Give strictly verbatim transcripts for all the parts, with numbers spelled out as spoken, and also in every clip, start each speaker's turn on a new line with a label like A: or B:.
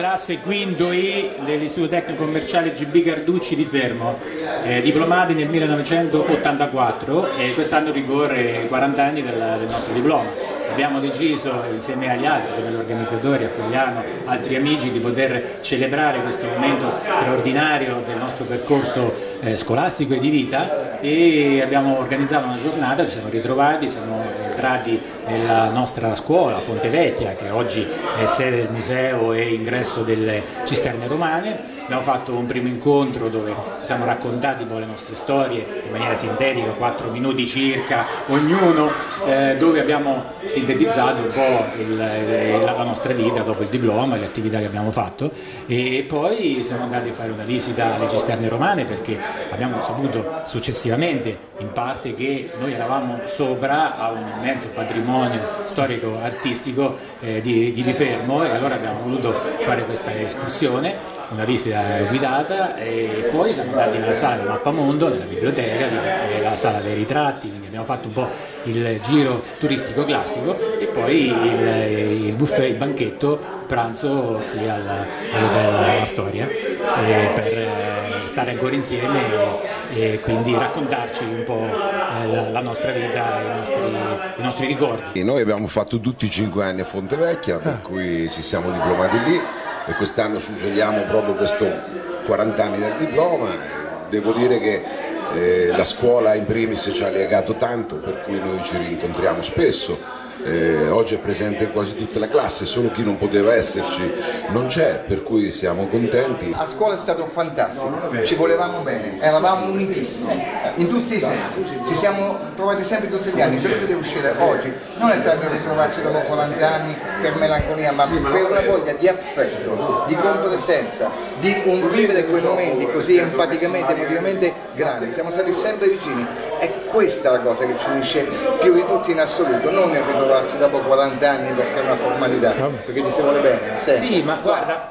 A: classe quinto I dell'Istituto Tecnico Commerciale G B Carducci di Fermo, eh, diplomati nel millenovecentottantaquattro, e quest'anno ricorre i quaranta anni del, del nostro diploma. Abbiamo deciso insieme agli altri, insieme agli organizzatori, a Fogliano, altri amici, di poter celebrare questo momento straordinario del nostro percorso eh, scolastico e di vita, e abbiamo organizzato una giornata, ci siamo ritrovati, siamo entrati nella nostra scuola Fontevecchia, che oggi è sede del museo e ingresso delle cisterne romane. Abbiamo fatto un primo incontro dove ci siamo raccontati un po' le nostre storie in maniera sintetica, quattro minuti circa ognuno, eh, dove abbiamo sintetizzato un po' il, la nostra vita dopo il diploma e le attività che abbiamo fatto, e poi siamo andati a fare una visita alle cisterne romane, perché abbiamo saputo successivamente in parte che noi eravamo sopra a un immenso patrimonio storico-artistico eh, di, di Fermo, e allora abbiamo voluto fare questa escursione, una visita guidata, e poi siamo andati nella sala del Mappamondo, nella biblioteca, la sala dei ritratti, quindi abbiamo fatto un po' il giro turistico classico, e poi il, il buffet, il banchetto pranzo qui all'Hotel Astoria, eh, per stare ancora insieme e, e quindi raccontarci un po' eh, la, la nostra vita, i nostri, i nostri ricordi.
B: E noi abbiamo fatto tutti i cinque anni a Fontevecchia, per cui ci siamo diplomati lì, e quest'anno suggeriamo proprio questo quaranta anni del diploma. Devo dire che eh, la scuola in primis ci ha legato tanto, per cui noi ci rincontriamo spesso. Eh, oggi è presente quasi tutta la classe, solo chi non poteva esserci non c'è, per cui siamo contenti.
C: A scuola è stato fantastico, ci volevamo bene, eravamo unitissimi in tutti i sensi, ci siamo trovati sempre tutti gli anni. Quello che deve uscire oggi non è tanto ritrovarsi dopo quaranta anni per melanconia, ma per una voglia di affetto, di compresenza, di un vivere quei momenti così empaticamente, emotivamente grandi. Siamo stati sempre vicini, è questa la cosa che ci unisce più di tutti in assoluto, non il ritrovarsi dopo quaranta anni perché è una formalità, perché ci si vuole bene. Sempre.
A: Sì, ma guarda,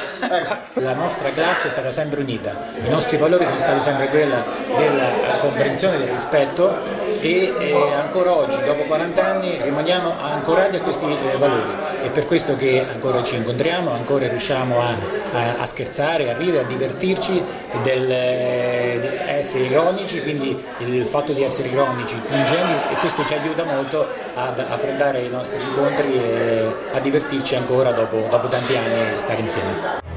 A: la nostra classe è stata sempre unita, i nostri valori sono stati sempre quelli della comprensione, del rispetto, e, e ancora oggi, dopo quaranta anni, rimaniamo ancorati a questi eh, valori, e per questo che ancora ci incontriamo, ancora riusciamo a, a, a scherzare, a ridere, a divertirci, del, eh, di essere ironici, quindi il fatto di essere ironici, ingenui, e questo ci aiuta molto ad affrontare i nostri incontri e a divertirci ancora dopo, dopo tanti anni e stare insieme.